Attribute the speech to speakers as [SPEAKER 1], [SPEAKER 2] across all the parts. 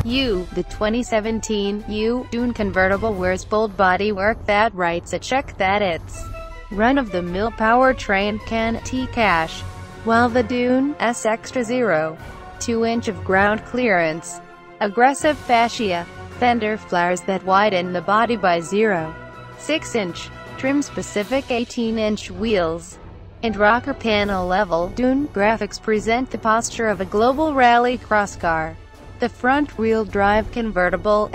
[SPEAKER 1] The 2017 Dune convertible wears bold bodywork that writes a check that its run-of-the-mill powertrain can cash, while the Dune's extra 0.2 of ground clearance, aggressive fascia, fender flares that widen the body by 0.6, trim-specific 18-inch wheels, and rocker panel level Dune graphics present the posture of a global rally cross car. The front-wheel drive convertible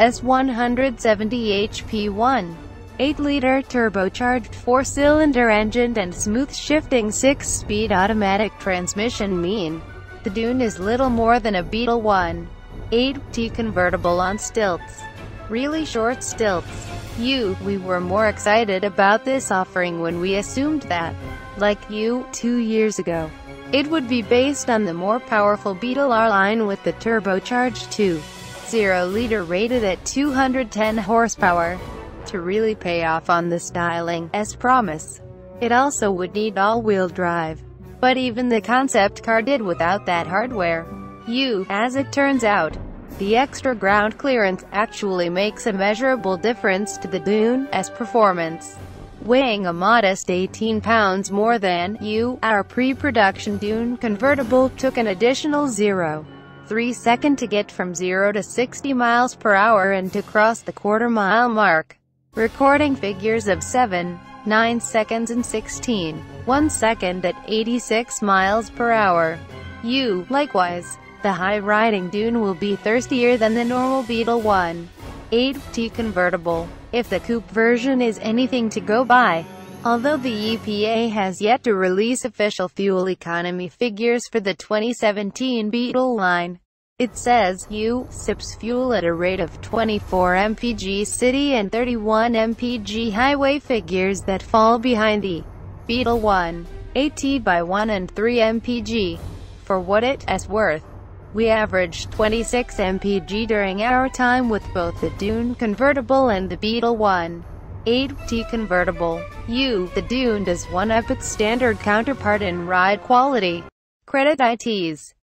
[SPEAKER 1] S170 HP 1.8-liter turbocharged 4-cylinder engine and smooth-shifting 6-speed automatic transmission mean the Dune is little more than a Beetle 1.8T convertible on stilts. Really short stilts. We were more excited about this offering when we assumed that, like 2 years ago, it would be based on the more powerful Beetle R line with the turbocharged 2.0-liter rated at 210 horsepower. To really pay off on the styling, as promise, it also would need all-wheel drive. But even the concept car did without that hardware. As it turns out, the extra ground clearance actually makes a measurable difference to the Dune's performance. Weighing a modest 18 pounds more than our pre-production Dune convertible took an additional 0.3 seconds to get from 0 to 60 miles per hour and to cross the quarter-mile mark, recording figures of 7.9 seconds and 16.1 seconds at 86 miles per hour. Likewise, the high-riding Dune will be thirstier than the normal Beetle 1.8T convertible, if the coupe version is anything to go by. Although the EPA has yet to release official fuel economy figures for the 2017 Beetle line, it says sips fuel at a rate of 24 mpg city and 31 mpg highway, figures that fall behind the Beetle 1.8T by 1 and 3 mpg. For what it's worth, we averaged 26 mpg during our time with both the Dune convertible and the Beetle 1.8T convertible. The Dune does one-up its standard counterpart in ride quality. Credit ITs.